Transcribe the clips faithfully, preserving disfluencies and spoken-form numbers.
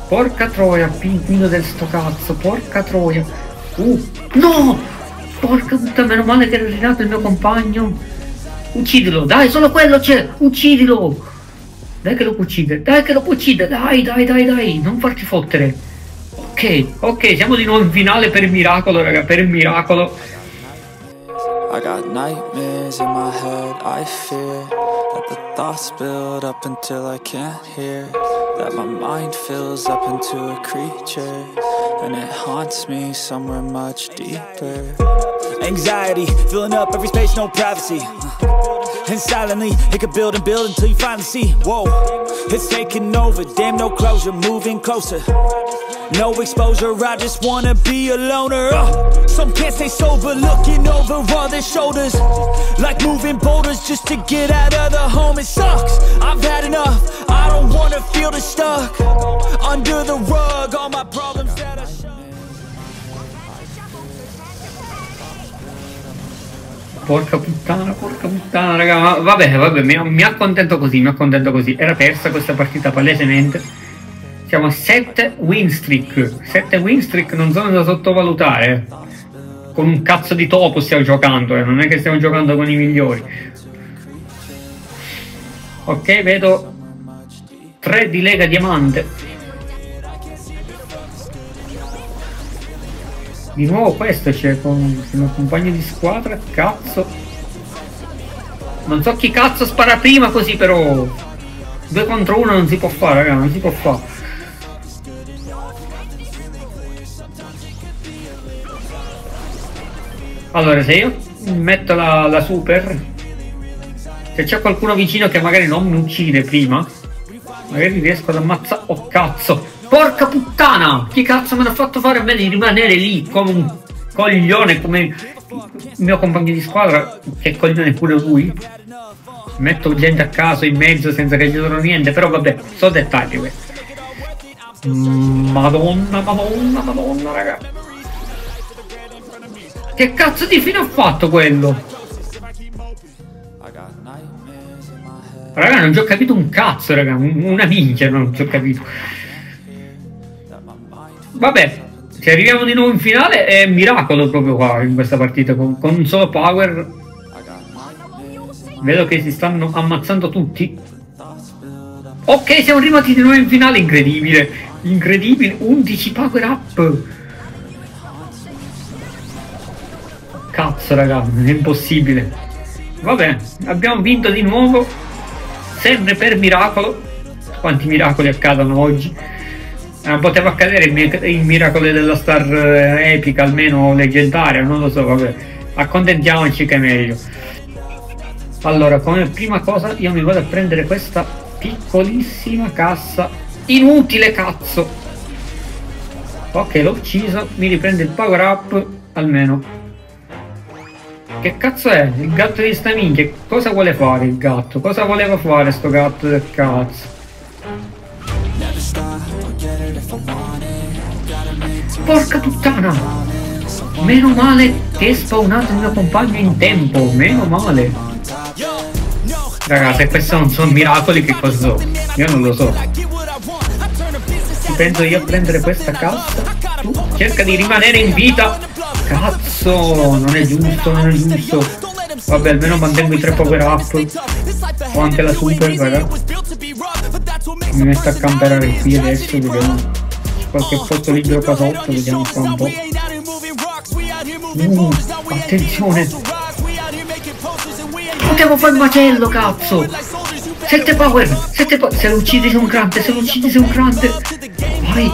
Porca troia, pinguino del sto cazzo, porca troia. Uh, no! Porca puttana, meno male che era rinato il mio compagno. Uccidilo, dai, solo quello c'è, uccidilo. Dai che lo può uccidere, dai che lo può uccidere, dai, dai, dai, dai, non farti fottere. Ok, ok, siamo di nuovo in finale per miracolo, raga, per miracolo. I got nightmares in my head, I fear that the thoughts build up until I can't hear, that my mind fills up into a creature, and it haunts me somewhere much deeper. Anxiety, filling up every space, no privacy, and silently, it could build and build until you finally see, whoa, it's taking over, damn no closure, moving closer. No exposure, I just wanna be a loner. uh, Some can't stay sober, looking over all their shoulders, like moving boulders just to get out of the home. It sucks, I've had enough, I don't wanna feel the stuck under the rug, all my problems that I shut. Porca puttana, porca puttana, raga, ma vabbè, vabbè, mi, mi accontento così, mi accontento così. Era persa questa partita palesemente. Siamo a sette win streak. sette win streak non sono da sottovalutare. Con un cazzo di topo stiamo giocando, eh. Non è che stiamo giocando con i migliori. Ok, vedo tre di Lega Diamante. Di nuovo questo c'è con il mio compagno di squadra. Cazzo. Non so chi cazzo spara prima così, però due contro uno non si può fare, raga, non si può fare. Allora, se io metto la, la super, se c'è qualcuno vicino che magari non mi uccide prima, magari riesco ad ammazzare. Oh cazzo, porca puttana, chi cazzo me l'ha fatto fare a me di rimanere lì come un coglione, come il mio compagno di squadra, che è coglione pure lui. Metto gente a caso in mezzo senza che gli loro niente, però vabbè, so dettagli questi. Madonna, madonna, madonna, raga. Che cazzo di fine ha fatto quello? Raga, non ci ho capito un cazzo, raga. Una minchia non ci ho capito. Vabbè, se arriviamo di nuovo in finale è miracolo proprio qua in questa partita. Con, con un solo power. Vedo che si stanno ammazzando tutti. Ok, siamo arrivati di nuovo in finale. Incredibile. Incredibile. undici power up. Cazzo, raga, è impossibile. Vabbè, abbiamo vinto di nuovo, sempre per miracolo. Quanti miracoli accadono oggi? Non poteva accadere il miracolo della star epica, almeno leggendaria, non lo so, vabbè. Accontentiamoci che è meglio. Allora, come prima cosa io mi vado a prendere questa piccolissima cassa. Inutile, cazzo. Ok, l'ho ucciso, mi riprende il power up, almeno. Che cazzo è? Il gatto di sta minchia? Cosa vuole fare il gatto? Cosa voleva fare sto gatto del cazzo? Porca puttana! Meno male che è spawnato il mio compagno in tempo, meno male. Ragazzi, se questi non sono miracoli, che cosa so? Io non lo so. Ci penso io a prendere questa cassa. Tu cerca di rimanere in vita. Cazzo, non è giusto, non è giusto. Vabbè, almeno mantengo i tre power up. Ho anche la super, raga. Mi metto a camperare qui adesso, vediamo. C'è qualche posto libero qua sotto, vediamo qua un po'. Uh, attenzione. Potevo fare il macello, cazzo. Sette power, sette power. Se lo uccidi sei un grande, se lo uccidi sei un grande. Vai.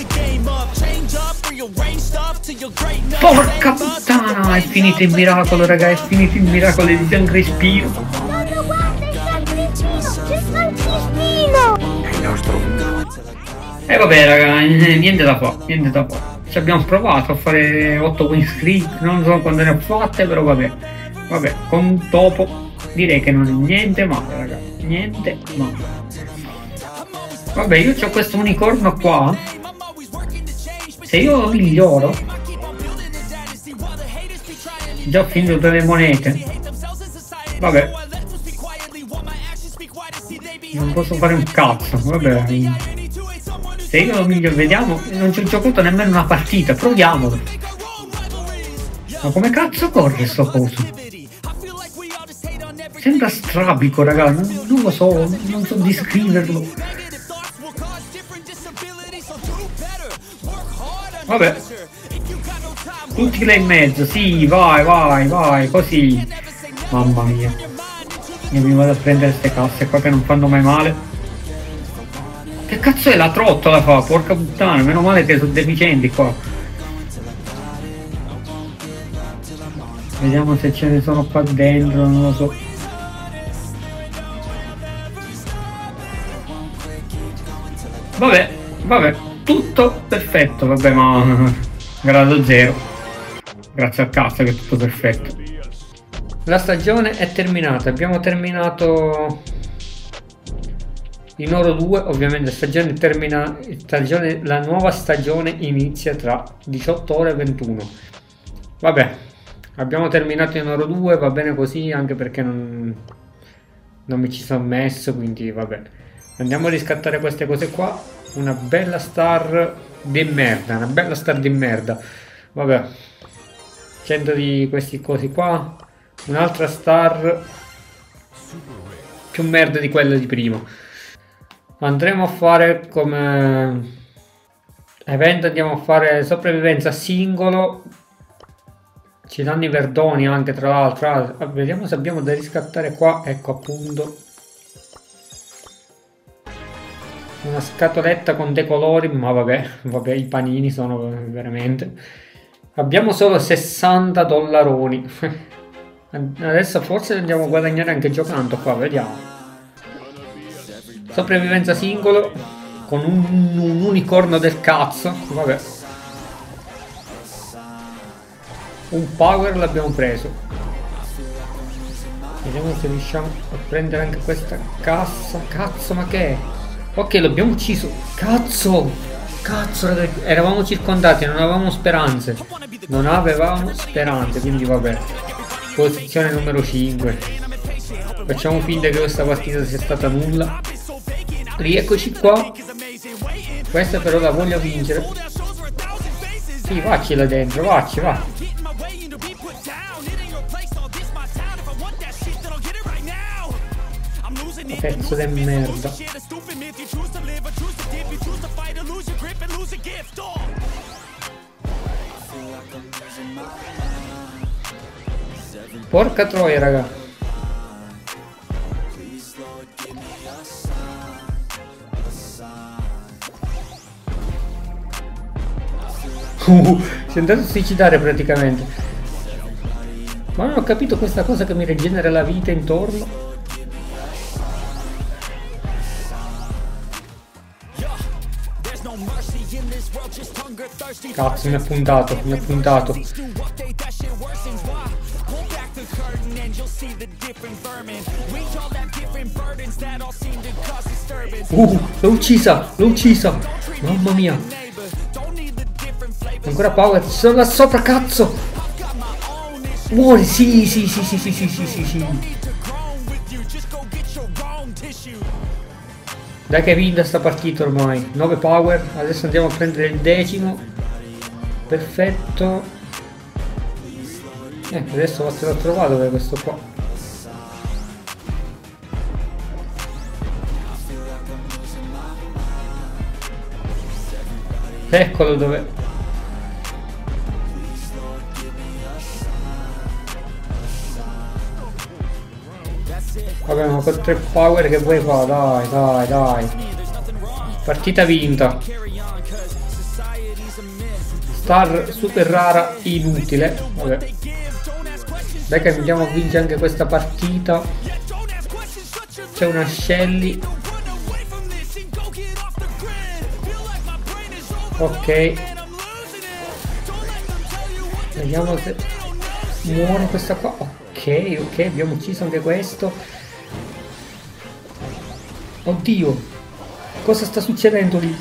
Porca puttana, è finito il miracolo, raga, è finito il miracolo di San Crispino. Guarda, guarda, il San Crispino, c'è San Crispino. È il nostro. E eh, vabbè, raga, niente da fare, niente da fare. Ci abbiamo provato a fare otto win streak, non so quando ne ho fatte, però vabbè. Vabbè, con un topo direi che non è niente male, raga, niente male. Vabbè, io ho questo unicorno qua. Se io lo miglioro, già ho finito tutte le monete. Vabbè, non posso fare un cazzo. Vabbè, se Se io lo miglior vediamo, non ci ho giocato nemmeno una partita, proviamolo. Ma come cazzo corre sto coso? Sembra strabico, raga, non, non lo so, non so descriverlo. Vabbè. Tutti là in mezzo, sì, vai, vai, vai, così. Mamma mia. Io mi vado a prendere queste casse qua che non fanno mai male. Che cazzo è la trottola fa? Porca puttana, meno male che sono deficienti qua. Vediamo se ce ne sono qua dentro, non lo so. Vabbè, vabbè, tutto perfetto, vabbè, ma grado zero. Grazie al cazzo che è tutto perfetto. La stagione è terminata, abbiamo terminato in oro due, ovviamente stagione termina, stagione, la nuova stagione inizia tra diciotto ore e ventuno. Vabbè, abbiamo terminato in oro due, va bene così, anche perché non, non mi ci sono messo, quindi vabbè. Andiamo a riscattare queste cose qua. Una bella star di merda, una bella star di merda. Vabbè, cento di questi cosi qua. Un'altra star più merda di quella di prima. Andremo a fare come evento, andiamo a fare sopravvivenza singolo. Ci danno i verdoni anche, tra l'altro. Ah, vediamo se abbiamo da riscattare qua. Ecco appunto una scatoletta con dei colori, ma vabbè, vabbè, i panini sono veramente. Abbiamo solo sessanta dollaroni. Adesso forse andiamo a guadagnare anche giocando qua, vediamo. Sopravvivenza singolo con un, un unicorno del cazzo, vabbè. Un power l'abbiamo preso. Vediamo se riusciamo a prendere anche questa cassa. Cazzo, ma che è? Ok, l'abbiamo ucciso. Cazzo! Cazzo, ragazzi, eravamo circondati, non avevamo speranze. Non avevamo speranze, quindi vabbè. Posizione numero cinque. Facciamo finta che questa partita sia stata nulla. Rieccoci qua. Questa però la voglio vincere. Sì, vacci là dentro, vacci, va. Pezzo di merda. Porca troia, raga. Uh, si è andato a suicidare praticamente. Ma non ho capito questa cosa che mi rigenera la vita intorno. Cazzo, mi ha puntato, mi ha puntato. Uh, l'ho uccisa, l'ho uccisa. Mamma mia. Ancora power, sono là sopra, cazzo. Muori, sì, sì, sì, sì, sì, sì, sì, sì, sì. Dai che è vinta sta partita ormai. nove power, adesso andiamo a prendere il decimo. Perfetto. Eh, adesso l'ho trovato dove è questo qua. Eccolo dove. Vabbè, ma con tre power che vuoi fare? Dai, dai, dai. Partita vinta. Star super rara, inutile. Vabbè. Dai che andiamo a vincere anche questa partita. C'è una Shelly. Ok. Vediamo se muore questa qua. Ok, ok, abbiamo ucciso anche questo. Oddio, cosa sta succedendo lì?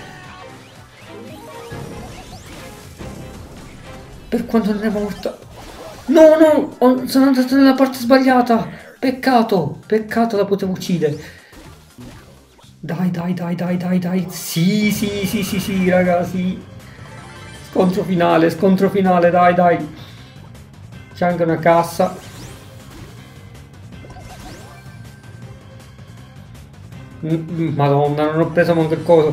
Per quanto non è morta. No, no, oh, sono andato nella parte sbagliata. Peccato, peccato, la potevo uccidere. Dai, dai, dai, dai, dai, dai. Sì, sì, sì, sì, sì, ragazzi. Scontro finale, scontro finale, dai, dai. C'è anche una cassa. Madonna, non ho preso manco il coso.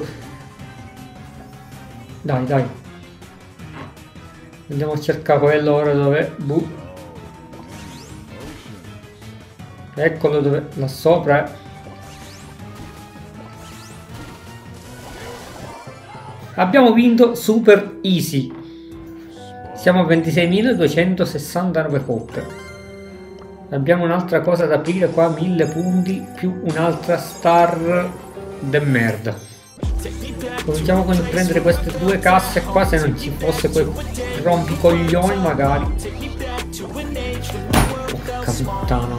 Dai, dai. Andiamo a cercare quello ora dove. Buh. Eccolo dove. Là sopra. Eh. Abbiamo vinto super easy. Siamo a ventiseimiladuecentosessantanove coppe. Abbiamo un'altra cosa da aprire qua, mille punti più un'altra star de merda. Cominciamo con prendere queste due casse qua, se non ci fosse quel rompicoglioni magari. Porca puttana.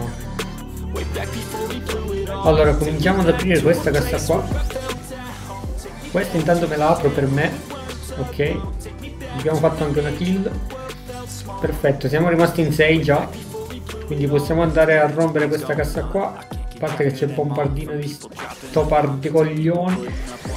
Allora cominciamo ad aprire questa cassa qua. Questa intanto me la apro per me. Ok. Abbiamo fatto anche una kill. Perfetto, siamo rimasti in sei già. Quindi possiamo andare a rompere questa cassa qua. A parte che c'è il bombardino di sto par di coglioni.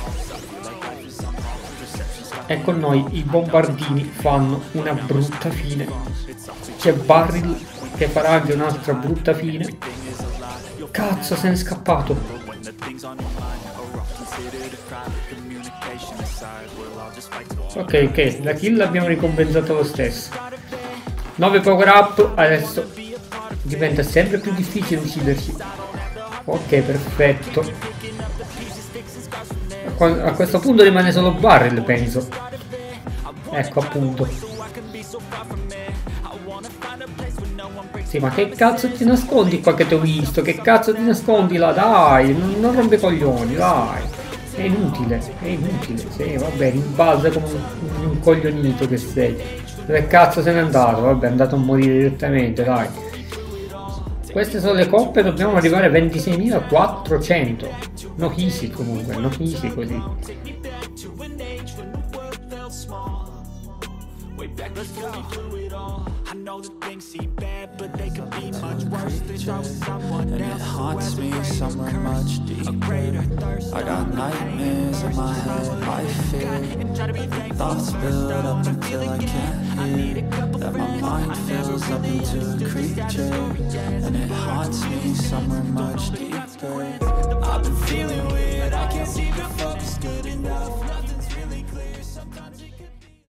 E con noi i bombardini fanno una brutta fine. C'è Barril che farà anche un'altra brutta fine. Cazzo, se n'è scappato. Ok, ok, la kill l'abbiamo ricompensata lo stesso. nove power up, adesso diventa sempre più difficile ucciderci. Ok, perfetto. A questo punto rimane solo Barrel, penso. Ecco appunto. Sì, ma che cazzo ti nascondi qua che ti ho visto? Che cazzo ti nascondi là? Dai, non, non rompe coglioni, dai. È inutile, è inutile. Sì, vabbè, rimbalza come un, un coglionito che sei. Dove cazzo se n'è andato? Vabbè, è andato a morire direttamente, dai. Queste sono le coppe, dobbiamo arrivare a ventiseimilaquattrocento. No easy comunque, no easy così. And it haunts me somewhere much deeper. I got nightmares in my head, I fear thoughts build up until I can't hear, that my mind fills up into a creature. And it haunts me somewhere much deeper. I've been feeling weird, I can't seem to